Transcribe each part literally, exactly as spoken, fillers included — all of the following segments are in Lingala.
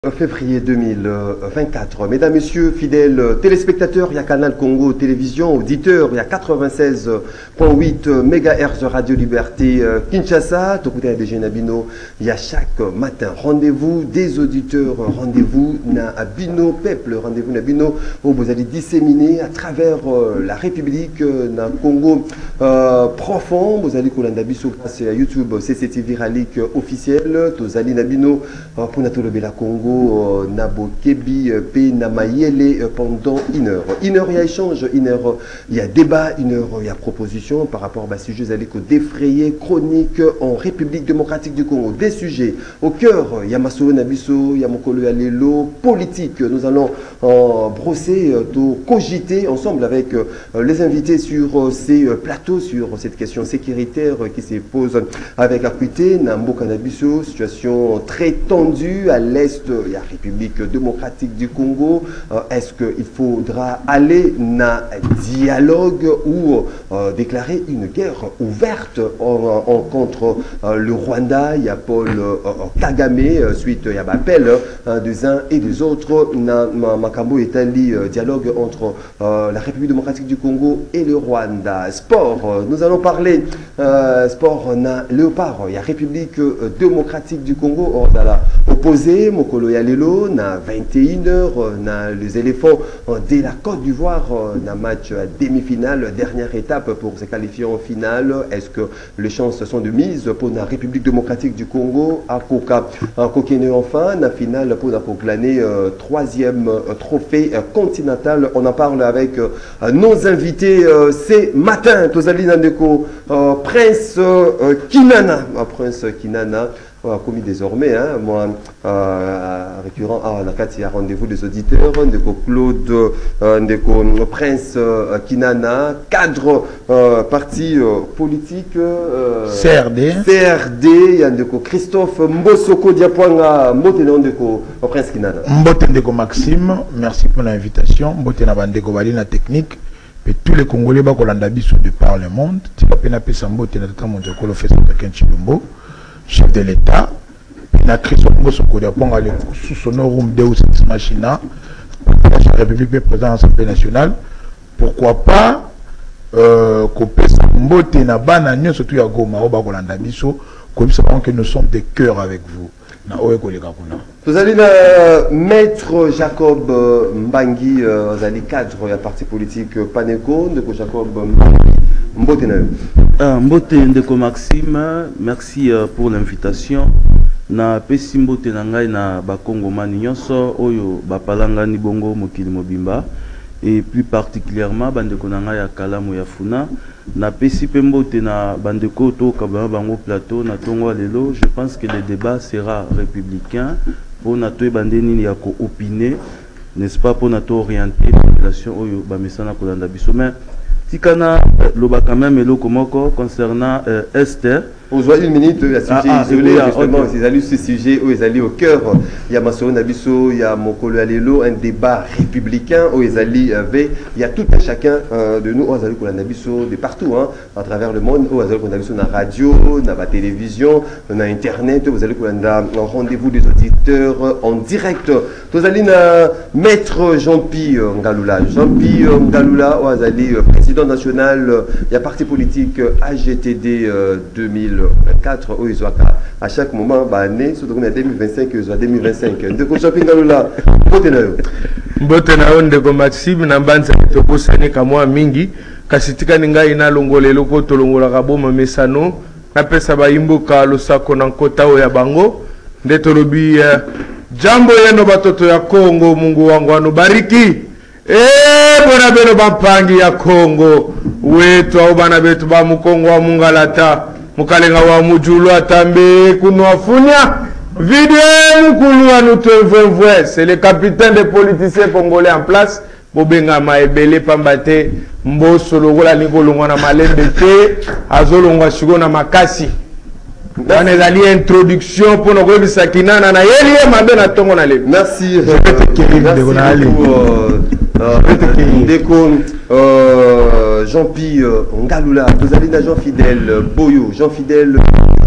Février deux mille vingt-quatre. Mesdames, Messieurs, fidèles téléspectateurs, il y a Canal Congo Télévision, auditeurs, il y a quatre-vingt-seize virgule huit mégahertz Radio Liberté Kinshasa, Tokuta de Genabino, il y a chaque matin rendez-vous des auditeurs, rendez-vous na Bino Peuple, rendez-vous na Bino où vous allez disséminer à travers la République na Congo euh, profond, vous allez Kolanda Biso grâce à YouTube, C C T V Ralik officiel, Tozali Nabino pour Natolobela Congo. Nabo Kebi P Namayele pendant une heure. Une heure, il y a échange, une heure, il y a débat, une heure, il y a proposition par rapport à ce sujet défrayé, chronique en République démocratique du Congo. Des sujets au cœur, il y a Massowe Nabiso, il y a Mokolo Alelo, politique. Nous allons en brosser, tout cogiter ensemble avec les invités sur ces plateaux, sur cette question sécuritaire qui se pose avec acuité. Nambo Kanabiso, situation très tendue à l'est. Il y a République démocratique du Congo. Euh, Est-ce qu'il faudra aller dans un dialogue ou euh, déclarer une guerre ouverte en, en, contre euh, le Rwanda? Il y a Paul euh, Kagame, euh, suite il y a l'appel euh, des uns et des autres. Makambo Etali, euh, dialogue entre euh, la République démocratique du Congo et le Rwanda. Sport, euh, nous allons parler euh, sport na Léopard. Il y a République euh, démocratique du Congo. Or, dans la opposé, Mokolo Yalelo, na vingt et une heures, na les éléphants de la Côte d'Ivoire, na match à demi-finale, dernière étape pour se qualifier en finale. Est-ce que les chances sont de mise pour la République démocratique du Congo à Koka, à Kokene enfin, na finale pour la proclamer euh, troisième euh, trophée euh, continental. On en parle avec euh, nos invités euh, ce matin. Tozali Nandeko, euh, Prince euh, Kinana, euh, Prince Kinana. Commis désormais, hein, moi, euh, récurrent à la rendez-vous des auditeurs, Ndeko Claude, euh, Ndeko Prince euh, Kinana, cadre euh, parti euh, politique euh, C R D, C R D, Ndeko Christophe Mbosoko Diapwanga, Mbotena Ndeko Prince Kinana. Mbotendeko Maxime, merci pour l'invitation. Mbotena Bandeko Balina technique. Et tous les Congolais Bakolanda Biso de par le monde, Tipapena Pesambotena Tata Mondiokolo Fesataken Chilombo. Chef de l'État, la crise sous son nom Deus Ex Machina, la République président de l'Assemblée nationale. Pourquoi pas couper sa mbote na banane surtout à Goma au Bakolanda Biso, comme ça que nous sommes de cœur avec vous. Vous allez maître Jacob Mbangi, vous allez cadre il y a parti politique Paneco, de Jacob Mbote Uh, Mbote Ndeko Maxime, merci uh, pour l'invitation. Na pesi mbote na ngai na bakongo mani nyonso oyo bapalanga ni bongo mokili mobimba et plus particulièrement bandeko na ngai ya kalamu ya funa. Na pesi pe mbote na bandeko to kabana bango plateau na tongo lelo. Je pense que le débat sera républicain pour na to bandeni ya ko opiner, n'est-ce pas, pour na to orienter la population oyo ba mesana kolanda biso. Mais Tikana loba quand même le komoko concernant euh, Esther. Vous voyez une minute, il y a sujet ah, isolé, ah, justement, okay. Ils allaient ce sujet, où ils allaient au cœur. Il y a Massowe Nabiso, il y a Mokolo Alelo, un débat républicain, où ils allaient avec, il y a tout à chacun euh, de nous, où ils allaient pour la Nabiso, de partout, hein, à travers le monde, où ils allaient pour la Nabiso, dans la radio, dans la télévision, dans Internet, où ils allaient pour un rendez-vous des auditeurs en direct. Vous allez maître Jean-Pierre Ngalula. Jean-Pierre Ngalula, où ils allaient président national, il y a parti politique A G T D euh, deux mille vingt-quatre, où ils ont à chaque moment, bah, année, surtout en deux mille vingt-cinq, ils ont deux mille vingt-cinq. De Jean-Pierre Ngalula, Mbotenao. Mbotenao Ndeko Maxime, Nambanza, Toko Sane, Kamwa Mingi, Kasitika Ninga ina longole loko tolongola kaboma mesano, napesa baimboka losako na nkota ya bango, ndetolobi jambo yeno batoto ya Kongo, Mungu wangu anubariki. Eh, bona beno bampangi ya Kongo wetu au bana betu ba mukongo wa mungalata mukalenga wa mujulu atambe kuno afunya vidéo mukulu wa nutevevwe. C'est le capitaine des politiciens congolais en place bobenga maebele pambate mboso lokola nikolongwa na malembe te azolongwa shiko na makasi. On est allé introduction pour nous remettre Kinana na yeli mabe na tongo na lebi. Merci. Merci Ndeko Jean-Pierre Ngalula, vous allez dans Jean Fidèle Boyo, Jean Fidèle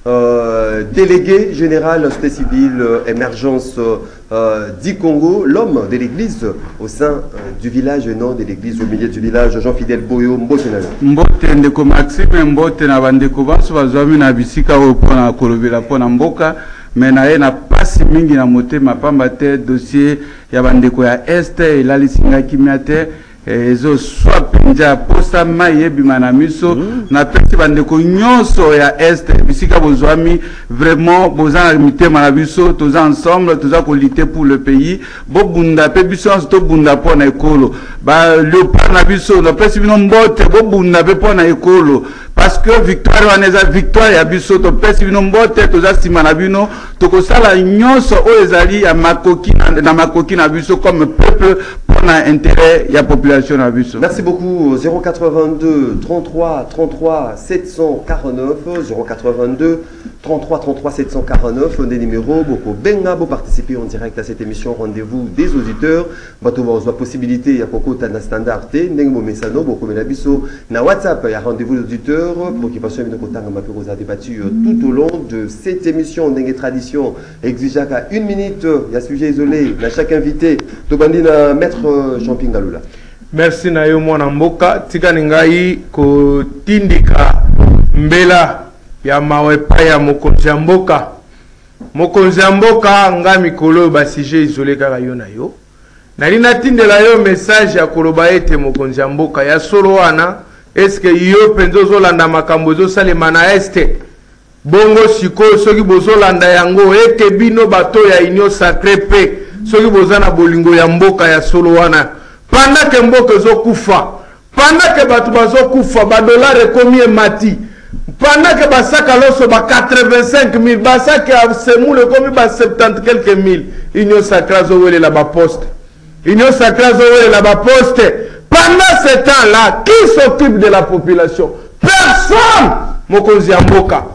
euh, délégué général société civile euh, émergence euh, du Congo, l'homme de l'église au sein euh, du village et non de l'église au milieu du village, Jean-Fidèle Boyo Mbotenana. Mbote ndeko Maxime Mbote na bandeko baso bazwami na bisika oyo pona kolobela pona mboka mais na ye na pasi mingi na motema pamba te dossier ya bandeko ya este elalisingaki mia te ezo soit penja posa mai ebima na miso na pesi bandeko nyonso ya este bisika bozwami vraiment boza na mitema na biso toza ensemble toza kolite pour le pays bobunda pe biso to bunda pona ekolo ba leopard na biso na pesi bino mbote bobunda pe pona ekolo parce que victoire waneza victoire ya biso to pesi bino mbote toza sima na bino tokosala nyonso oyo ezali ya makoki na makoki na biso comme peuple pona intérêt ya population. Merci beaucoup. zéro quatre-vingt-deux trente-trois trente-trois sept cent quarante-neuf zéro quatre-vingt-deux trente-trois trente-trois sept cent quarante-neuf des numéros. Beaucoup benga pour participer en direct à cette émission Rendez-vous des auditeurs. Bato ba possibilité ya koko tana standard T nengo mesano beaucoup menabiso na WhatsApp ya Rendez-vous des auditeurs préoccupation bino kotanga mapiro za débattu tout au long de cette émission Ndenge tradition exigeaka une minute ya sujet isolé na chaque invité to bandina maître Jean-Pierre Ngalula. Merci na yo mwana mboka tika ningai ko tindika mbela ya mawepa ya mokonzi ya mboka mokonzi ya mboka nga mikolo ba sujet isolé kaka yo na yo nali natindela yo message ya koloba ete mokonzi ya mboka ya solo wana eske yo penzo zolanda makambo zo salema na este bongo siko soki bozolanda yango ete bino bato ya union sacré pe soki bozana bolingo ya mboka ya solo wana pendant que mboka zo kufa pendant que batu bazo kufa ba dollar ekomi mati pendant que basaka loso ba quatre-vingt-cinq mille basaka semule komi ba soixante quelques mille union sacré zo wele la ba poste union sacré zo wele la ba poste pendant ce temps là qui s'occupe de la population? Personne. Mokonzi ya mboka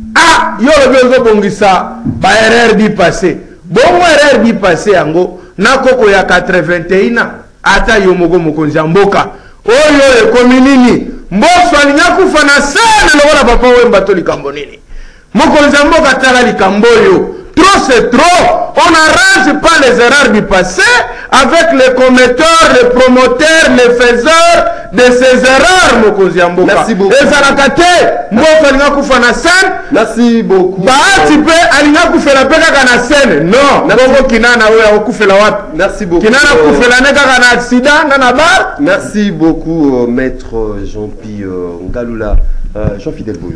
ah yo le bezo bongisa ba erreur bi passé bongo erreur bi passé yango na koko ya quatre-vingt-un ans ata yo mogo mokonzi ya mboka oyo ekomi nini mboso alinya kufa na sene lokola papa wemba to likambo nini mokonzi ya mboka tala likambo oyo trop c'est trop on n'arrange pas les erreurs du passé avec les commetteurs les promoteurs les faiseurs de ces erreurs mokonzi ya mboka. Merci beaucoup. Ezalaka te mboso alinya kufa na sene. Merci beaucoup. Baati pe alinya kufela pe kaka na sene non bongo kinana oyo akufela wapi? Merci beaucoup. Kinana kufela ne kaka na accident na bar. Merci beaucoup euh, maître Jean-Pierre euh, Ngalula. euh, Jean-Fidèle Boyo.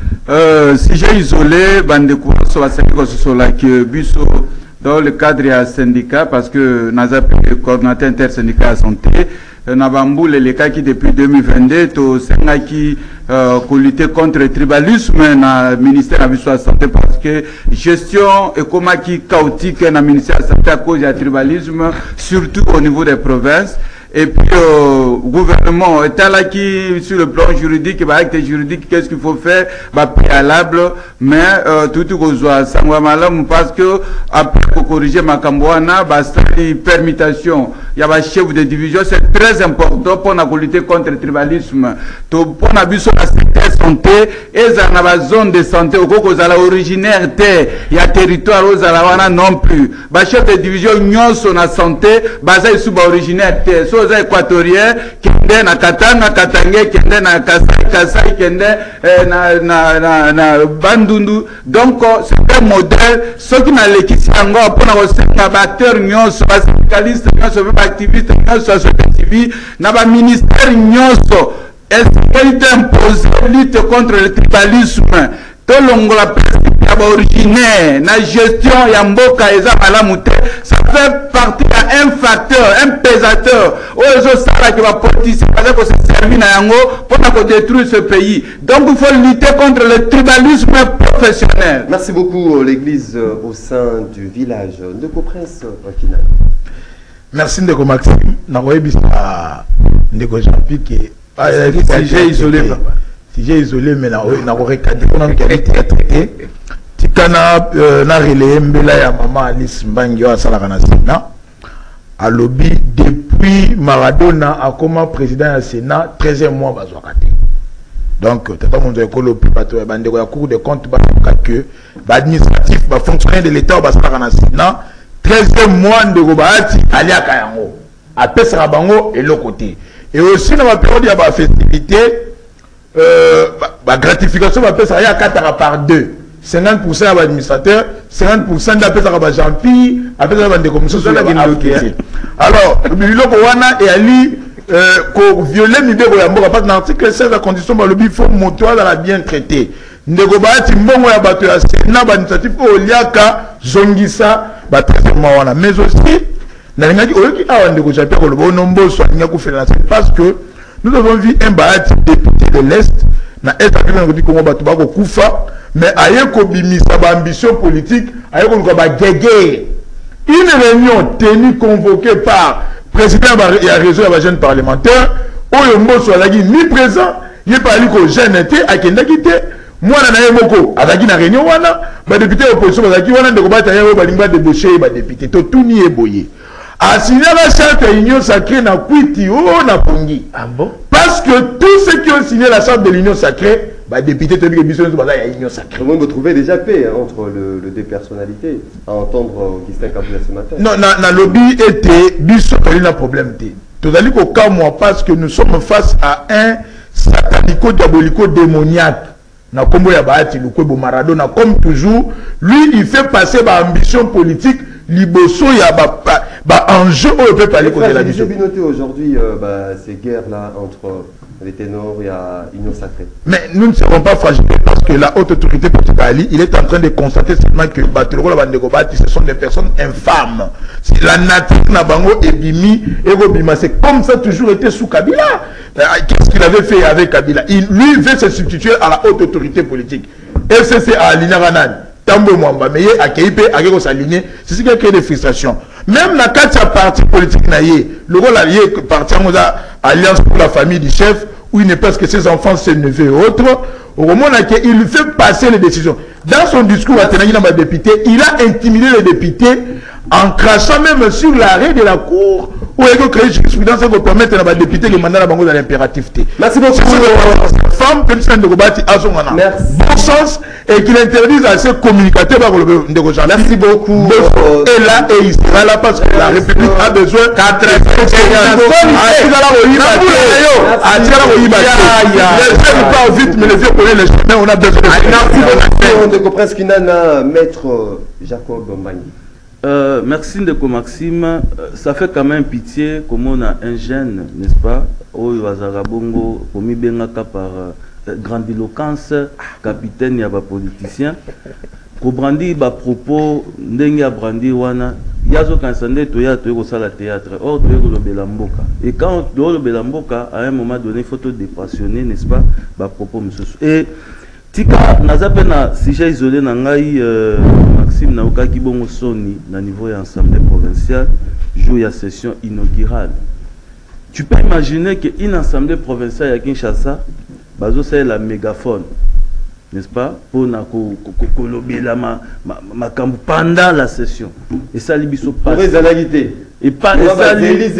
Euh, si j'ai isolé bandeko so baseko so la que biso dans le cadre ya syndicat parce que naza le coordinateur intersyndical à santé na bamboule les cas qui depuis deux mille vingt-deux to senga qui euh, pour lutter contre le tribalisme na ministère de la santé parce que gestion et comment qui chaotique na ministère de la santé à cause du tribalisme surtout au niveau des provinces. Et puis, euh, gouvernement est là qui, sur le plan juridique, bah, acte juridique, qu'est-ce qu'il faut faire, bah, préalable, mais, euh, tout ce qu'on soit, ça malam, parce que, après, pour corriger ma cambouana, bah, c'est permutation. Il y a un chef de division, c'est très important pour la lutter contre le tribalisme. Pour la biso la santé, et ça n'a pas zone de santé, au cause à la originaire, il y a territoire, aux alawana non plus. Bah, chef de division, n'y son la santé, bah, ça, sous originaire, so, équatorien kende na Katanga Katanga kende na Kasai Kasai kende eh, na, na, na, na Bandundu donc c'est un modèle ce qui n'a l'équipe encore pour na batteur nyonso ba syndicaliste nyonso ba activiste nyonso société civile na ba ministère nyonso est imposé lutte contre le tribalisme tolongo la principe ya originaire na gestion ya mboka eza malamu te ça fait partie à un facteur un pesateur ozo sala qui va politicien parce que se servir na yango pour détruire ce pays donc il faut lutter contre le tribalisme professionnel. Merci beaucoup l'église euh, au sein du village de Prince Wakina. Merci Ndeko Maxime na koyebisa Ndeko Jean-Pierre ah si j'ai isolé si j'ai isolé mais na na recadrer on a traité tikana na relais mbela ya maman Alice Mbangi wa sala kana Sénat à lobby depuis Maradona a comme président du Sénat treizième mois bazwa kate Donc, tata mon Dieu, le plus bateau, bande de cour de compte, que l'administratif, le fonctionnaire de l'État, va se faire un incident. treizième mois de Robaati, allez à Kayango. À Pesarabango et l'autre côté. Et aussi, dans la période, il y a la festivité, euh, la gratification va passer à quatre par deux. cinquante pour cent à l'administrateur, cinquante pour cent d'après à Jean-Pi, après à la commission sur la alors, le Wana et Ali, pour violer l'idée de la parce que l'article seize, la condition de l'objet, il faut montrer dans la bien traité. Ndegobati mbongo ya bato ya Sénat administratif au liaka zongisa ba traitement wana mais aussi na ngaki oyoki awa ndeko japia ko lobo nombo so ngaku faire parce que nous avons vu un baati député de l'Est na est africain ngoti Congo bato bako kufa mais aye ko bimisa ba ambition politique aye ko ba gege une réunion tenue convoquée par président et à réseau de jeunes parlementaires oyo mboso alaki ni présent il parli ko jeune était akenda kité moi na yemoko azaki na réunion wana ba député opposition bazaki wana ndeko bata yawo balinga débaucher ba député to tuni eboye a signé la charte de l'union sacrée na kwiti o na pongi ah bon parce que tous ceux qui ont signé la charte de l'union sacrée ba député to bi biso baza ya union sacrée comment vous trouvez déjà paix hein, entre le, le deux personnalités à entendre Augustin Kabila ce matin non na na lobby était biso to na problème té tozali ko kamwa parce que nous sommes face à un satanico diabolico démoniaque. Na kombo ya baati lukwebo Maradona comme toujours lui il fait passer ba ambition politique liboso ya ba ba enjeu au peuple aller côté la vision aujourd'hui euh, bah, ces guerres là entre les ténors et à Union Sacrée mais nous ne serons pas fragilisés parce que la haute autorité politique il est en train de constater seulement que Baturo la bande Bati ce sont des personnes infâmes la nature na bango ebimi ebima c'est comme ça toujours été sous Kabila. Qu'est-ce qu'il avait fait avec Kabila? Il, lui, veut se substituer à la haute autorité politique. F C C a aligné Ranan. Tambo Mwamba, mais à K I P, à Gego s'aligner. C'est ce qui a créé des frustrations. Même dans quatre partis politiques, le rôle allié, parti en alliance pour la famille du chef, où il n'est pas que ses enfants, ses neveux et autres, au moment où il fait passer les décisions. Dans son discours à Tenagina, député, il a intimidé les députés en crachant même sur l'arrêt de la cour où il a créé une jurisprudence qui permet à député le mandat dans l'impératif. Merci beaucoup. Femme, bon sens et qu'il interdise à ses communicateurs par le négociateur. Merci beaucoup. Et là, et il sera là parce que la République a besoin on a besoin de maître Jacob Mbagny. Euh, merci Ndeko Maxime. Euh, ça fait quand même pitié comme on a un jeune, n'est-ce pas, au Wazarabongo, comme il par euh, grandiloquence, capitaine yaba politicien, ko brandi ba propos ndenge brandi wana yazo kansande to ya to ko sala théâtre or to ko lobela mboka et quand to lobela mboka à un moment donné il faut te dépassionner, n'est-ce pas, ba propos monsieur et tika nazape na sujet isolé na ngai euh, Maxime na okaki bongo soni na niveau ya assemblée provinciale jour ya session inaugurale. Tu peux imaginer que une assemblée provinciale à Kinshasa bazo c'est la mégaphone, n'est-ce pas, pour na ko ko lobela ma ma kambu pendant la session et ça libiso pas et pas et ça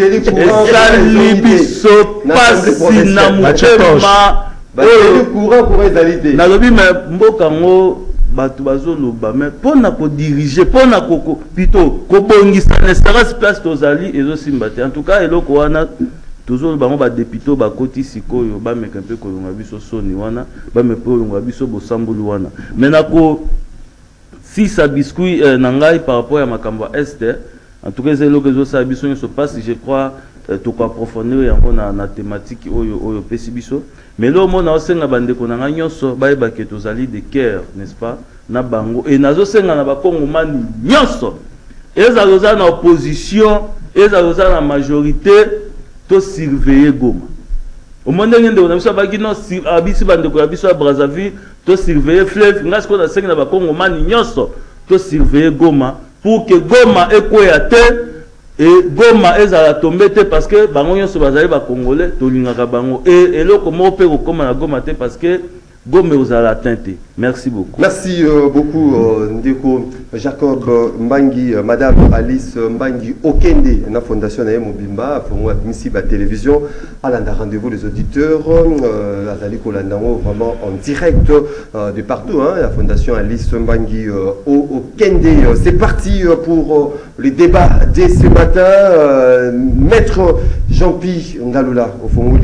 libiso pas si na mutema le courant pour réaliser. Na lobi mais mboka ngo batu bazoloba mais pour na ko diriger pour na ko plutôt ko bongisa ne serait place tozali ezo simbate en tout cas eloko wana toujours bango ba député ba koti sikoyo ba meka mpe ko yonga biso soni wana ba me po yonga biso bo sambulu wana mais na ko si ça biscuit euh, nangai par rapport à makambo est en tout cas c'est eloko ezo sa biso se passe je crois euh, to ko approfondir yango na na thématique oyo oyo pesi biso. Mais là, on a aussi un bande qu'on a nyonso ba ba ke tozali de cœur, n'est-ce pas? Na bango et nazo senga na ba kongomani nyonso. Eza loza na opposition, eza loza na majorité to surveiller Goma. Au monde ngende on a biso ba kino abisi bande ko biso à Brazzaville to surveiller fleuve, ngas ko na senga na ba kongomani nyonso to surveiller Goma pour que Goma ekoya te. Et Goma ezala tombé parce que bango nyonso bazali ba congolais to lingaka bango et eloko mo pe ko koma na Goma te parce que gombe ozala tente. Merci beaucoup. Merci euh, beaucoup euh, Ndeko Jacob Mbangi, euh, Madame Alice Mbangi Okende, la fondation Naye Mobimba, pour moi, ici la télévision, à la rendez-vous des auditeurs, euh, Azali Kolandango, vraiment en direct euh, de partout, hein, la fondation Alice Mbangi euh, Okende. C'est parti euh, pour euh, le débat dès ce matin. Euh, Maître Jean-Pi Ngaloula, au fond,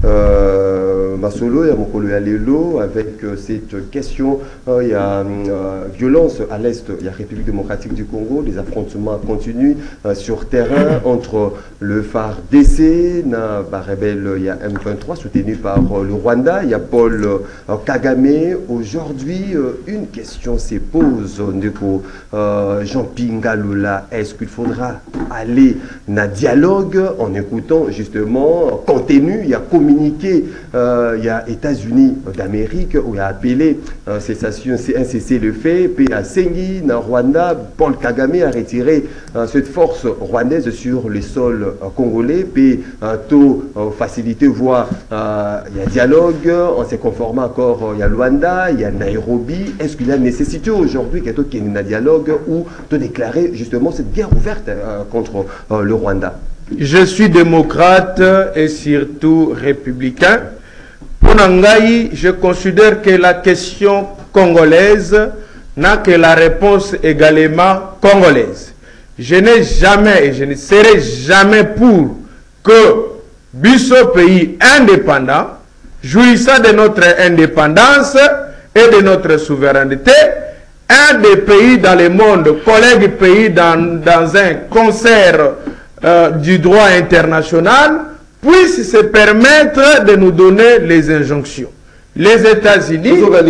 euh, Masolo et Mokolo Yalelo, avec euh, cette question. Euh, il y a euh, violence à l'est, il y a République démocratique du Congo, les affrontements continuent euh, sur terrain entre le F A R D C, na, bah, rebelle, il y a M vingt-trois soutenu par euh, le Rwanda, il y a Paul euh, Kagame. Aujourd'hui, euh, une question se pose, Ndeko euh, Jean-Pi Ngaloula, est-ce qu'il faudra aller dans le dialogue en écoutant justement contenu, il y a communiqué, euh, il y a États-Unis d'Amérique où il y a appelé euh, cessation, un cessez-le-feu, puis à Sengi, dans Rwanda, Paul Kagame a retiré euh, cette force rwandaise sur le sol euh, congolais, puis un taux euh, facilité, voire euh, il y a dialogue, on s'est conformé encore, il y a Luanda, il y a Nairobi. Est-ce qu'il y a nécessité aujourd'hui qu'il y ait un dialogue ou de déclarer justement cette guerre ouverte euh, contre euh, le Rwanda? Je suis démocrate et surtout républicain. Pour Nangaï, je considère que la question congolaise n'a que la réponse également congolaise. Je n'ai jamais et je ne serai jamais pour que Bisso pays indépendant, jouissant de notre indépendance et de notre souveraineté, un des pays dans le monde, collègue pays dans, dans un concert euh, du droit international, puisse se permettre de nous donner les injonctions. Les États-Unis, non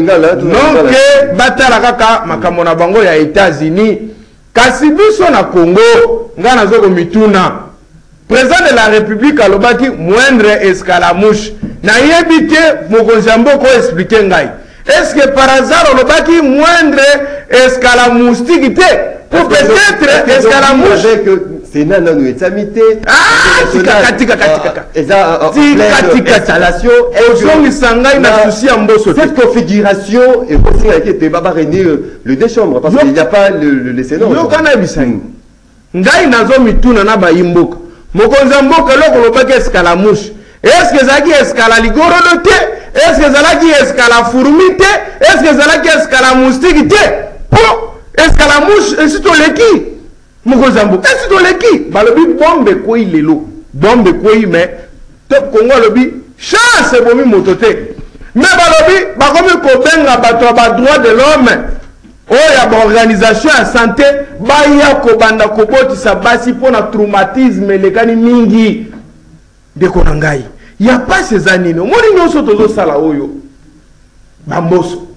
que Batalakaka, Makamona Bango ya États-Unis, Kasibiso na Congo, Ngana Zoko Mituna, président de la République alobaki moindre escalamouche, na yebite Mokonjambo ko expliquer ngai. Est-ce que par hasard alobaki moindre escalamoustique pour peut-être escalamouche c'est nana nous etamité ah tika tika tika eza tika installation et sangai na souci en bosso cette configuration est aussi avec été baba réunir le deux chambres parce qu'il n'y a pas le le sénat yo kana bisang ngai nazo mituna na ba imboka mokonza mboka loko lobaki escalamouche est-ce que zaki escala ligoro te est-ce que zalaki escala fourmi te est-ce que zalaki escala moustique te po escalamouche et c'est leki Mokozambo, est-ce que l'équipe, bah le but bombe quoi il est l'eau, bombe quoi il met, top Congo le but, chance c'est bon mototé, mais bah le but, bah comme il cobenga battre bah droit de l'homme, oh il y a une organisation à santé, bah il y a kobanda koboti sa basi pour un traumatisme les gani mingi de Konangai, il y a pas ces animaux, moi il y a surtout ça là oyo, bamboso,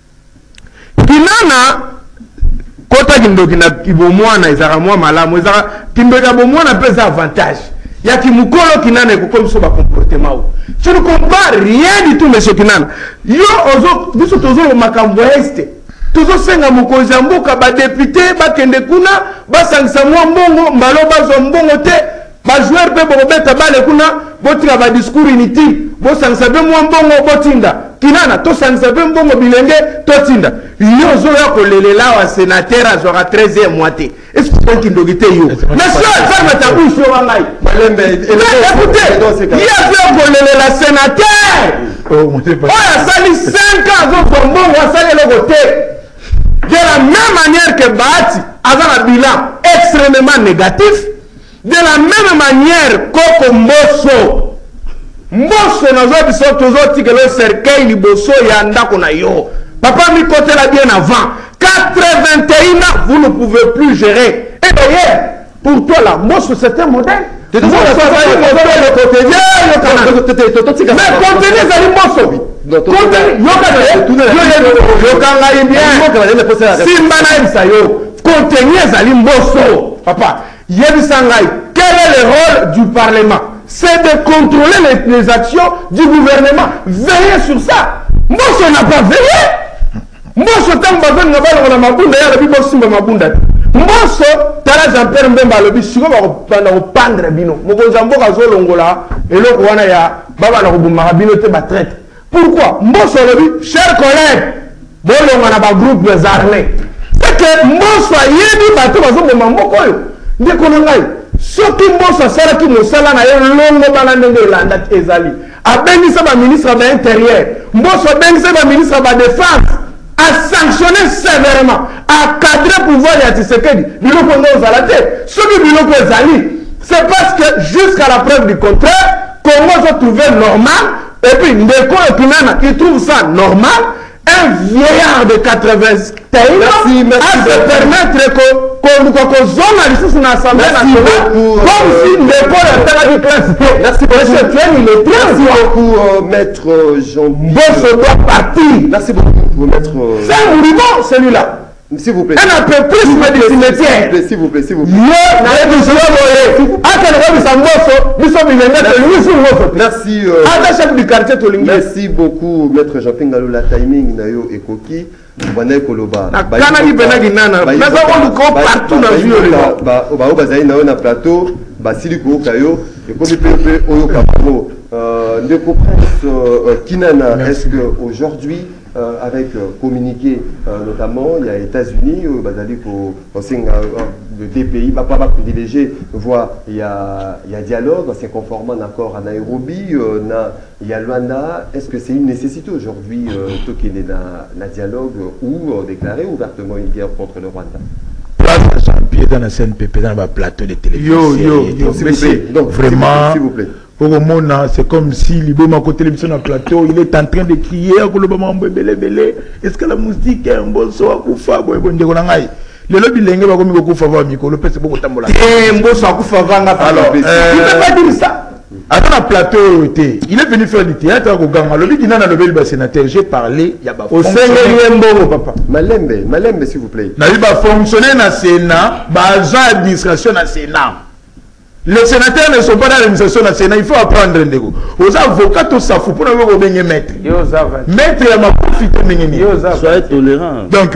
kinana kota kindoki na kibomwana ezaka mwa malamu ezaka kindoka bomwana pesa avantage ya kimukolo kinana ko so ba comportement. Je ne comprends rien du tout monsieur Kinana. Yo ozo biso tozo makambo este tozo senga mokonzi ya mboka ba député ba kende kuna ba sangisa mwa mbongo mbalo bazo mbongo te ba joueur pe bobeta bale kuna botika ba discours inutile bo sangisa be mwa mbongo botinda Kinana to sangisa be mbongo bilenge totinda yo zo ya kolelela wa sénateur azora treizième moitié. Est-ce que tu as ndogité yo monsieur ferme ta bouche yo wangai malembe écoutez il y a fait kolelela sénateur oh mon dieu oh ya sali cinq ans zo bombo wa sali le côté de la même manière que Bahati a un bilan extrêmement négatif de la même manière Koko Mbosso Mbosso nazo biso tozo tikelo cercueil liboso ya ndako na yo papa mi côté là bien avant quatre-vingt-un ans vous ne pouvez plus gérer et d'ailleurs pour toi là Mbosso c'est un modèle mais contenu zali Mbosso contenu zali Mbosso papa yebisangai quel est le rôle du Parlement? C'est de contrôler les, les actions du gouvernement. Veillez sur ça. Mbosso n'a pas veillé. Mbosso tamba venga balo na mabunda ya bi Mbosso mabunda. Mbosso tala Jean-Pierre Mbemba lobi siko ba kopanda kopandre bino. Mokonza mboka zo longola eloko wana ya baba na kobuma bino te ba traite. Pourquoi? Mbosso lobi, chers collègues, bon on a un groupe des armées. C'est que Mbosso a yébi bateau bazo mo mamboko yo. Ndé konongai. Soki Mbosso sala ki mosala na yo longo bana ndenge landa ezali. Abengisa ba ministre de l'Intérieur. Mbosso bengisa ba ministre de la Défense. A sanctionner sévèrement, à cadrer pouvoir ya Tshisekedi. Biloko ngo zalate. Soki biloko ezali, c'est parce que jusqu'à la preuve du contraire, Congo se trouvait normal. Et puis, Ndeko et Pinana, ils trouvent ça normal. Un vieillard de quatre-vingts ans à se permettre que journaliste dans l'Assemblée nationale, comme si Ndeko était la classe. Merci beaucoup. Merci beaucoup, maître Jean. Bosso doit partir. Merci beaucoup, maître. C'est un monument, celui-là. S'il vous plaît. Un un peu plus de cimetière. S'il vous plaît, s'il vous plaît. Merci. Merci beaucoup, maître Jean Pingalo. La timing nayo ekoki. Bwana koloba. Na kanaki benaki nana. Na ça on nous compte partout dans le là. Ba ba bazali nayo na plateau. Ba siliko kayo. Et comme pepe oyo kapamo. Euh, Ndeko Prince Kinana. Est-ce que aujourd'hui Euh, avec euh, communiqué euh, notamment il y a les États-Unis euh, bazali ko le deux pays pas pas privilégié voire il y a il y a dialogue c'est conformément un accord à Nairobi euh, na il y a Luanda. Est-ce que c'est une nécessité aujourd'hui euh, toquer na na dialogue ou euh, déclarer ouvertement une guerre contre le Rwanda? Place Jean-Pierre dans la C N P P dans le plateau de télévision. Yo yo, yo s'il vous plaît. Donc vraiment s'il vous plaît. C'est comme si Liboma côté télévision dans le plateau, il est en train de crier est-ce que la musique est un bon son à Koufa? Le lobby lenge va comme Koufa va micro, le pèse beaucoup tambola. Eh, un bon son à Koufa va. Alors, il ne peut pas dire ça. Attends, le plateau, il est venu faire du théâtre au Ganga. Le lobby n'a le bel sénateur, j'ai parlé, il y a pas au Sénégal, papa. Malembe, Malembe, s'il vous plaît. Il va fonctionner dans le Sénat, dans l'administration dans le Sénat. Les sénateurs ne sont pas dans l'administration nationale, il faut apprendre. Aux avocats, tout ça, il faut pas vous bien maître. Maître, il m'a profité de soyez tolérant. Donc,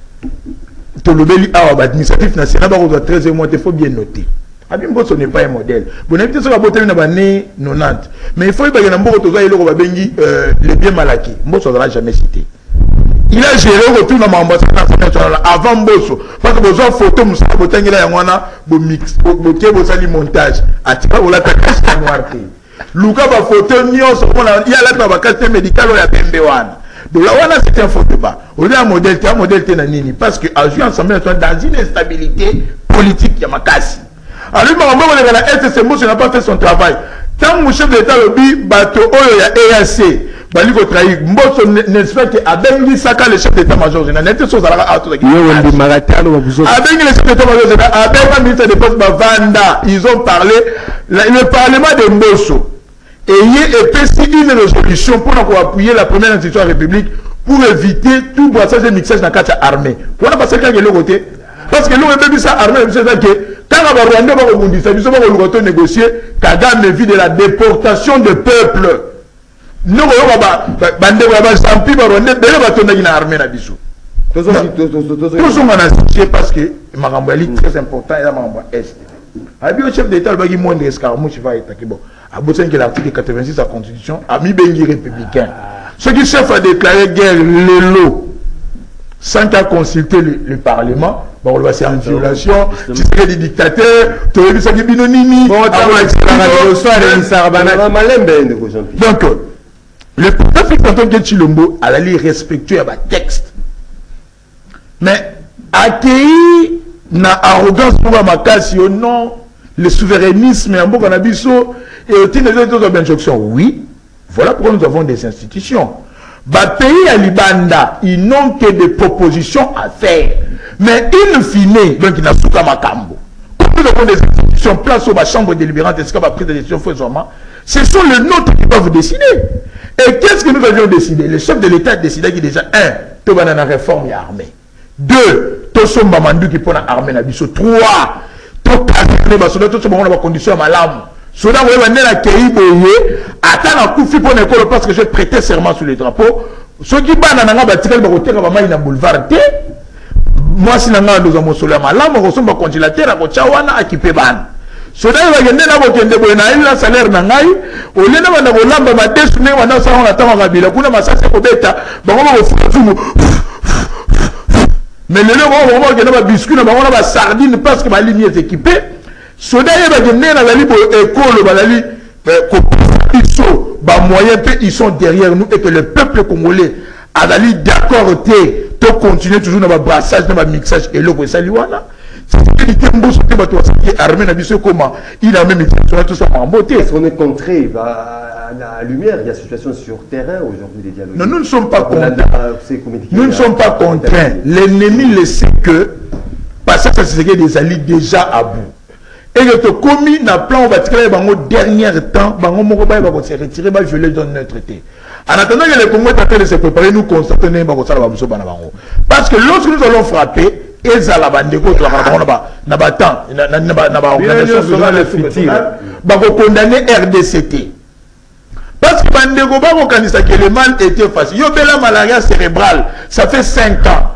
l'administratif national, treize mois, il faut bien noter. Ce n'est pas un modèle. Vous n'avez pas de beauté dans les années quatre-vingt-dix. Mais il faut que le bien malaqué. Moi, ça ne sera jamais cité. Il a géré le retour dans l'ambassade nationale avant Mbosso. Parce que besoin de photos, nous avons besoin de mix, de montage. À titre où la casse est noire. Luka va photo, il y a la casse médicale ou la Pembewan. Donc là, c'est un photo bas. On a un modèle, un modèle Tenanini. Parce que à jouer ensemble dans une instabilité politique, il y a ma casse. Alors, la S S M n'a pas fait son travail. Tant mon chef d'État le dit, bateau, il y a E A C. Baliko trahir. Mbosso n'espère que Abengi Saka, le chef d'état-major, il n'était chose à la hâte. Abengi le chef d'état-major, Abengi le ministre de Poste Bavanda, ils ont parlé, le parlement de Mbosso, et il a une résolution pour appuyer la première institution de la République pour éviter tout brassage et mixage dans la carte armée. Pour ne pas se faire que l'autre côté. Parce que l'autre côté, ça armée, c'est ça que quand les Rwandais vont rebondir, ça veut négocier, Kagame vit de la déportation de peuple. Nous avons des armée parce que Marambali très important et la Maramba Est. Le chef d'État le moins d'escarmouche va être bon. À Boston que l'article quatre-vingt-six de la Constitution a mis Bengi républicain. Ce qui chef a déclaré guerre le lot sans qu'à consulter le, le Parlement. Bon, on c'est en violation. Tu serais des dictateurs. Tu aurais vu ça qui binonimi. Donc le préfet Tonton Chilombo a l'allée respectueux à ma texte. Mais accueillir na arrogance pour ma casse au nom le souverainisme en beaucoup d'abisso et au titre des autres injonctions. Oui, voilà pourquoi nous avons des institutions. Bah pays à Libanda, ils n'ont que des propositions à faire. Mais in fine, donc il n'a pas de makambo. Comme nous avons des institutions, place aux chambres délibérantes, est-ce qu'on va prendre des décisions faisément? Ce sont les nôtres qui peuvent décider. Et qu'est-ce que nous avions décidé? Le chef de l'État a décidé qu'il déjà, un, tout va dans la réforme et l'armée. Deux, tout son Mamandu qui prend l'armée nabiso. Trois, tout casé, tout ce moment, on a condition à malam. Soudain, vous voyez, on a accueilli, attends un coup de pour l'école parce que j'ai prêté serment sur les drapeaux. Ceux qui battent dans la bâtiment, ils vont retirer la boulevard. Moi, si nous avons un soleil malam, on ressemble à congélateur, à Kochawana, à Kipeban. soda va gende na bokende boye na ila salaire na ngai olena bana bolamba ba desu ne wana sa on attend kabila kuna masase ko beta bango ba fuka fumu mais le lelo ba gende ba biscuit na bango na ba sardine parce que ba ligne est équipée soda va gende na la libo école ba la li ko iso ba moyen pe ils sont derrière nous et que le peuple congolais a dali d'accord té to continuer toujours na ba brassage na ba mixage et le ko sali wana. Il a même tout ça en beauté. Est-ce qu'on est contré à la lumière? Il y a situation sur terrain aujourd'hui des dialogues. Non, nous ne sommes pas contraints. Nous ne sommes pas contraints. L'ennemi le sait que parce que ça c'est des alliés déjà à bout. Et que commis n'a plan on va tirer bango dernier temps, bango moko ba va se retirer, ba violer dans notre traité. En attendant que le Congo est en train de se préparer, nous constatons parce que lorsque nous allons frapper et ça la bande ko to ba na ba temps na na na ba organisation nationale ba ko condamner R D C T parce que bande ko ba ko kanisa que le mal était facile yo bela malaria cérébrale ça fait cinq ans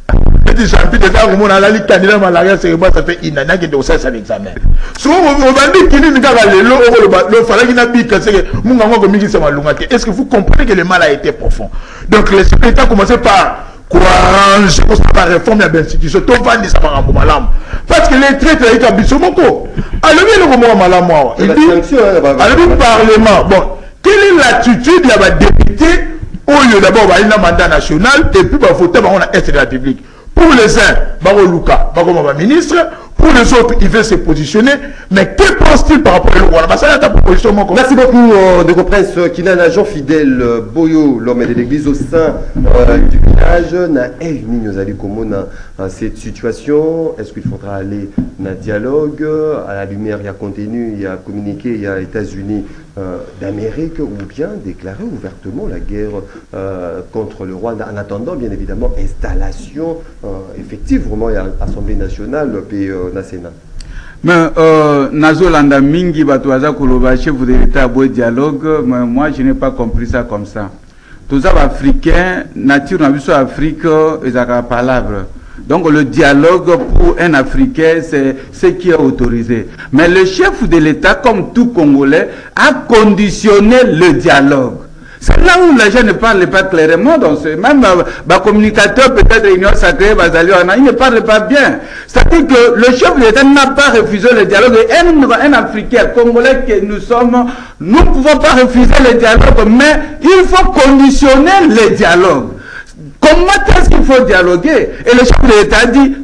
et déjà puis déjà on a la li candidat malaria cérébrale ça fait une année que de ça l'examen so on bande kini ni ka le lo le fallait qu'il na bi que c'est munga ngo mingi c'est malunga. Est-ce que vous comprenez que le mal a été profond? Donc les secrétaires ont commencé par courage, on se pas réformer l'institution, tout va dire ça par un malam. Parce que les traites, ils ont dit moko. Alors, il y a le malam. Il dit, alors, le Parlement, bon, quelle est l'attitude de la député au lieu d'abord, il y a un mandat national, et puis, il faut voter, on a Est de la République. Pour les uns, Baro Luka, Baro Mama ministre, pour les autres, il veut se positionner, mais que pense-t-il par rapport à ta proposition? Merci beaucoup, euh, de Prince qui n'a un agent fidèle, euh, Boyo, l'homme de l'église au sein euh, du village, n'a Elmi Nozali Komo dans cette situation. Est-ce qu'il faudra aller dans un dialogue? À la lumière, il y a contenu, il y a communiqué, il y a États-Unis euh, d'Amérique, ou bien déclarer ouvertement la guerre euh, contre le Rwanda, en attendant, bien évidemment, installation euh, effective, vraiment, il y a l'Assemblée nationale, puis euh, na Sénat. Mais euh, Nazolanda Mingi Batouaza Koloba, chef de l'État, beau dialogue, mais moi je n'ai pas compris ça comme ça. Tous les Africains, nature n'a vu sur l'Afrique, ils ont la palabre. Donc le dialogue pour un Africain, c'est ce qui est autorisé. Mais le chef de l'État, comme tout Congolais, a conditionné le dialogue. C'est là où les gens ne parlent pas clairement. Donc même le communicateur, peut-être l'Union sacrée, il ne parle pas bien. C'est-à-dire que le chef de l'État n'a pas refusé le dialogue. Et un, un Africain, Congolais que nous sommes, nous ne pouvons pas refuser le dialogue, mais il faut conditionner le dialogue. Comment est-ce qu'il faut dialoguer? Et le chef de l'État a dit,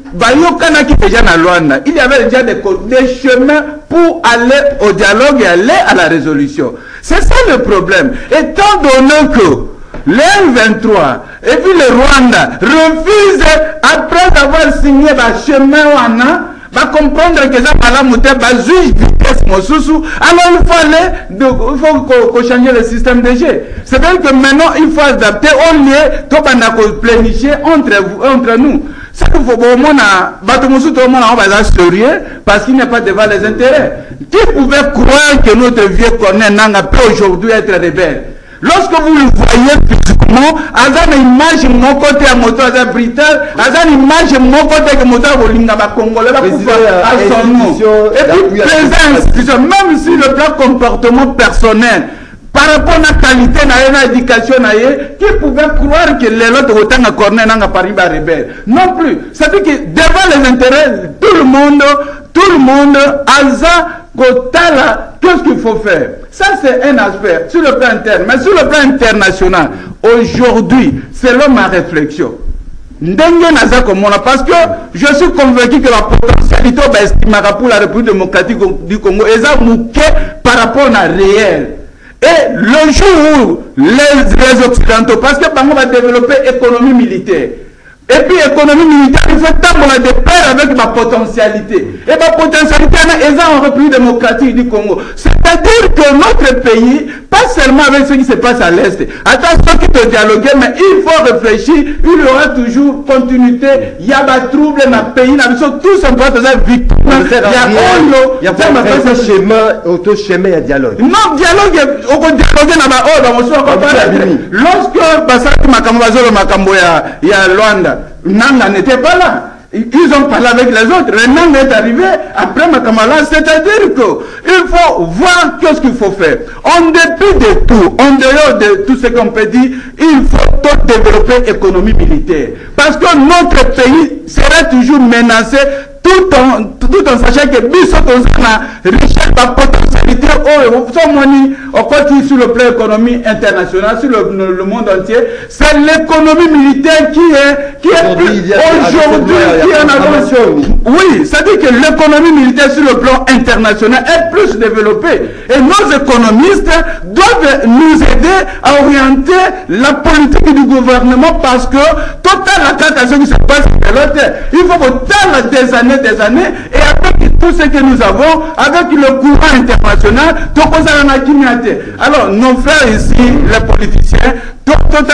il y avait déjà des, des chemins pour aller au dialogue et aller à la résolution. C'est ça le problème. Étant donné que l'M vingt-trois et puis le Rwanda refusent, après avoir signé le chemin, va comprendre que ça va la juge vitesse mosusu, alors il faut aller, il faut qu'on change le système de jeu. C'est-à-dire que maintenant il faut adapter au lieu de planifier entre vous, entre nous. C'est qu'il faut au moins on va être sérieux parce qu'il n'y a pas devant les intérêts. Qui pouvait croire que notre vieux cornet n'a pas aujourd'hui être rebelle? Lorsque vous le voyez physiquement, il y a une image de mon côté à moto à Brital, il y a une image de mon côté à moto à Olinga Congolais, à son nom. Et puis, présent institution, même si le plan comportement personnel, par rapport à la qualité de l'éducation, qui pouvait croire que les autres autant à cornet n'a pas rebelle? Non plus. C'est-à-dire que devant les intérêts, tout le monde, tout le monde a ça. Qu'est-ce qu'il faut faire? Ça c'est un aspect sur le plan interne, mais sur le plan international, aujourd'hui, selon ma réflexion, parce que je suis convaincu que la potentialité pour la République démocratique du Congo est mouquée par rapport à réel. Et le jour où les, les Occidentaux, parce que on va développer l'économie militaire, et puis l'économie militaire, il faut tendre de pair avec ma potentialité. Et ma potentialité, elle est en République démocratique du Congo. C'est-à-dire que notre pays, pas seulement avec ce qui se passe à l'Est, attention qui te dialoguer, mais il faut réfléchir, il y aura toujours continuité, il y a des troubles dans le pays, nous sommes tous en train de faire victime. Il y a pas un schéma, auto-schéma, il y a dialogue. Non, dialogue, on peut dialoguer dans la haute, lorsque, parce que Makambo, il y a Luanda, Nanga n'était pas là. Ils ont parlé avec les autres. Renan est arrivé après Makamala. C'est-à-dire qu'il faut voir qu'est-ce qu'il faut faire. En dépit de tout, en dehors de tout ce qu'on peut dire, il faut tout développer l'économie militaire. Parce que notre pays sera toujours menacé tout en, tout en sachant que Bissot a richesse, la potentialité, au côté sur le plan économique international, sur le, le, le monde entier, c'est l'économie militaire qui est, qui est plus, aujourd'hui, qui est en avance. Oui, c'est-à-dire que l'économie militaire sur le plan international est plus développée. Et nos économistes doivent nous aider à orienter la politique du gouvernement parce que total la catation qui se passe de l'autre, il faut que des années des années et avec tout ce que nous avons, avec le courant international, tout ça. Alors, nos frères ici, les politiciens, tout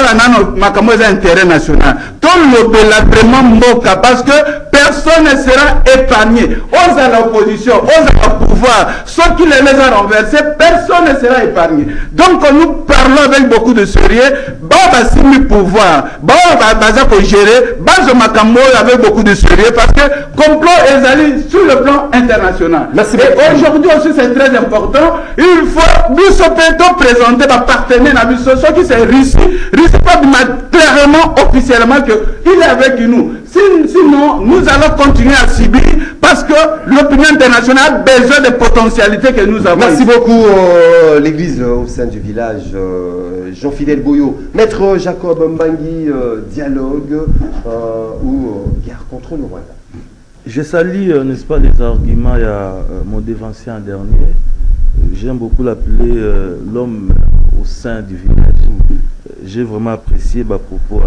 le intérêt national. Tout le vraiment moka parce que personne ne sera épargné. On a l'opposition, on a le pouvoir, ceux qui les a renversés, personne ne sera épargné. Donc, nous parlons avec beaucoup de sérieux. Baba si le pouvoir, Baba baza pour gérer, Bazo Makambo avec beaucoup de sérieux parce que complot est allé sur le plan international. Merci. Et aujourd'hui aussi c'est très important. Il faut Bissopeto présenter ma partenaire à Bisso, ceux qui c'est Russie. Russie pas clairement officiellement qu'il est avec nous. Sinon, nous allons continuer à subir parce que l'opinion internationale a besoin de potentialités que nous avons. Merci ici. beaucoup euh, l'église euh, au sein du village. Euh, Jean-Fidèle Boyo. Maître Jacob Mbangui, euh, dialogue euh, ou euh, guerre contre le Rwanda. Je salue, euh, n'est-ce pas, les arguments. Il y a euh, mon dévancier en dernier. J'aime beaucoup l'appeler euh, l'homme au sein du village. J'ai vraiment apprécié ma propos